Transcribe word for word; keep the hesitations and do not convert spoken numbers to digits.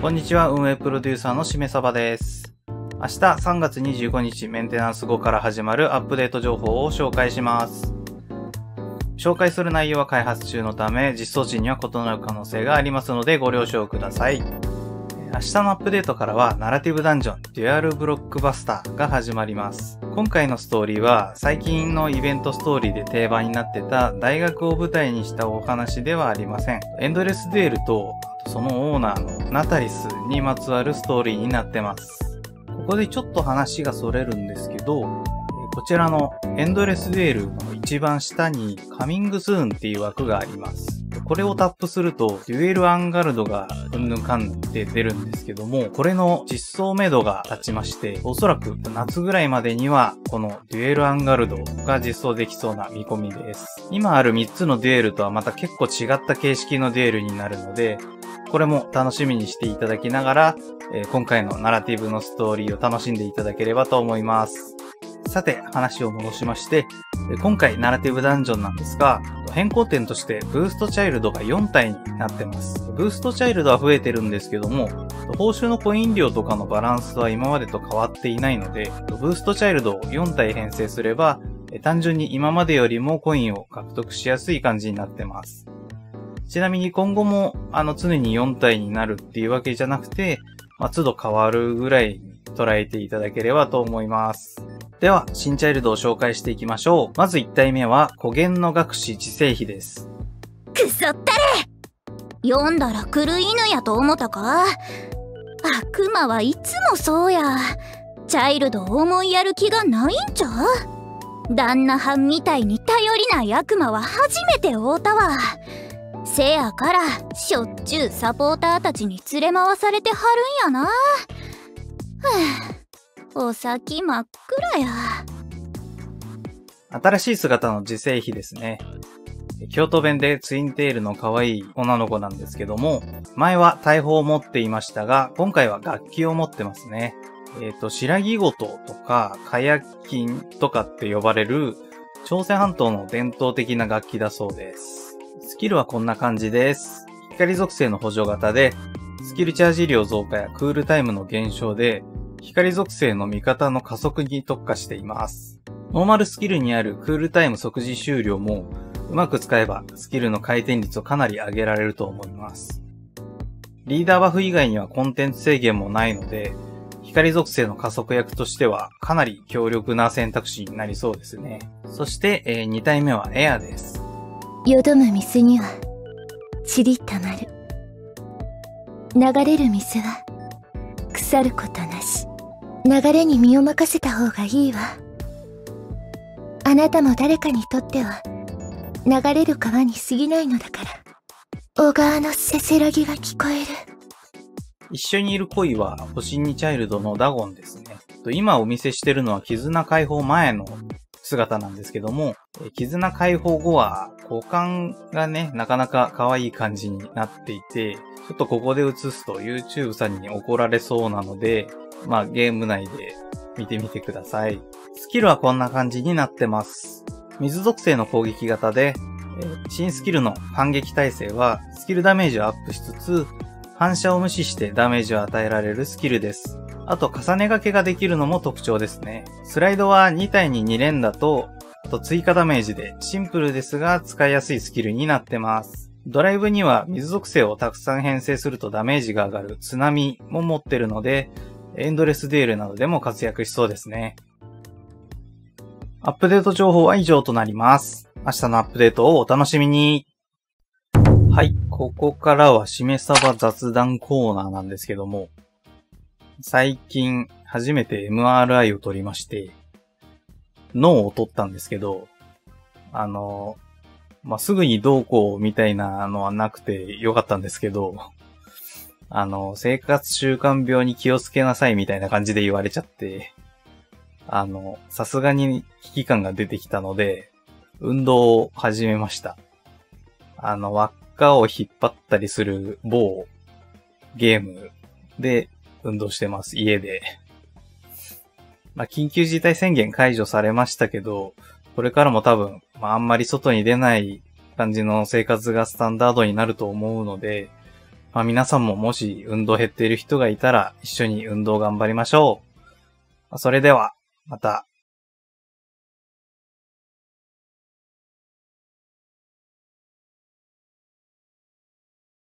こんにちは、運営プロデューサーのしめさばです。明日さんがつにじゅうごにちメンテナンス後から始まるアップデート情報を紹介します。紹介する内容は開発中のため、実装時には異なる可能性がありますのでご了承ください。明日のアップデートからはナラティブダンジョンデュアルブロックバスターが始まります。今回のストーリーは最近のイベントストーリーで定番になってた大学を舞台にしたお話ではありません。エンドレスデュエルとそのオーナーのナタリスにまつわるストーリーになってます。ここでちょっと話がそれるんですけど、こちらのエンドレスデュエルの一番下にカミングスーンっていう枠があります。これをタップするとデュエルアンガルドがうんぬんかんぬんって出るんですけども、これの実装目処が立ちまして、おそらく夏ぐらいまでにはこのデュエルアンガルドが実装できそうな見込みです。今あるみっつのデュエルとはまた結構違った形式のデュエルになるので、これも楽しみにしていただきながら、えー、今回のナラティブのストーリーを楽しんでいただければと思います。さて、話を戻しまして、今回ナラティブダンジョンなんですが、変更点としてブーストチャイルドがよんたいになってます。ブーストチャイルドは増えてるんですけども、報酬のコイン量とかのバランスは今までと変わっていないので、ブーストチャイルドをよんたい編成すれば、単純に今までよりもコインを獲得しやすい感じになってます。ちなみに今後もあの常によんたいになるっていうわけじゃなくて、まあ、都度変わるぐらいに捉えていただければと思います。では、新チャイルドを紹介していきましょう。まずいったいめは、古言の学士自生碑です。 くそったれ！読んだら狂い犬やと思ったか？悪魔はいつもそうや。チャイルドを思いやる気がないんちゃう？旦那はんみたいに頼りない悪魔は初めて会うたわ。せやから、しょっちゅうサポーターたちに連れ回されてはるんやな。ふぅ。お先真っ暗や。 新しい姿の自生碑ですね。京都弁でツインテールの可愛い女の子なんですけども、前は大砲を持っていましたが、今回は楽器を持ってますね。えっと、白木琴とか、火薬金とかって呼ばれる、朝鮮半島の伝統的な楽器だそうです。スキルはこんな感じです。光属性の補助型で、スキルチャージ量増加やクールタイムの減少で、光属性の味方の加速に特化しています。ノーマルスキルにあるクールタイム即時終了もうまく使えばスキルの回転率をかなり上げられると思います。リーダーバフ以外にはコンテンツ制限もないので、光属性の加速役としてはかなり強力な選択肢になりそうですね。そして、えー、にたいめはエアです。 よどむ水にはちりたまる。流れる水は腐ることなし。流れに身を任せた方がいいわ。あなたも誰かにとっては流れる川に過ぎないのだから。小川のせせらぎが聞こえる。 一緒にいる恋は星にチャイルドのダゴンですね。今お見せしてるのは絆解放前の姿なんですけども、絆解放後は股間がね、なかなか可愛い感じになっていて、ちょっとここで映すと YouTube さんに怒られそうなので、まあゲーム内で見てみてください。スキルはこんな感じになってます。水属性の攻撃型で、えー、新スキルの反撃耐性はスキルダメージをアップしつつ、反射を無視してダメージを与えられるスキルです。あと重ね掛けができるのも特徴ですね。スライドはにたいにに連打と、あと追加ダメージでシンプルですが使いやすいスキルになってます。ドライブには水属性をたくさん編成するとダメージが上がる津波も持ってるので、エンドレスデュエルなどでも活躍しそうですね。アップデート情報は以上となります。明日のアップデートをお楽しみに。はい、ここからはしめさば雑談コーナーなんですけども、最近初めて エムアールアイ を取りまして、脳を取ったんですけど、あの、まあ、すぐにどうこうみたいなのはなくてよかったんですけど、あの、生活習慣病に気をつけなさいみたいな感じで言われちゃって、あの、さすがに危機感が出てきたので、運動を始めました。あの、輪っかを引っ張ったりする某ゲームで運動してます、家で。まあ、緊急事態宣言解除されましたけど、これからも多分、まあ、あんまり外に出ない感じの生活がスタンダードになると思うので、 まあ皆さんももし運動減っている人がいたら一緒に運動頑張りましょう。それでは、また。